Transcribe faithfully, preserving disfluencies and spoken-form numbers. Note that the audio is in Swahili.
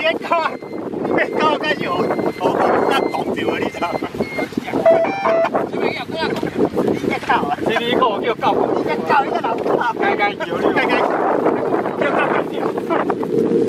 个狗啊，个狗甲有好好那讲着啊，你知道？你咪又讲啊讲，你个狗啊！你你个叫狗，你个狗，你个老狗，该该叫你，该该叫狗叫。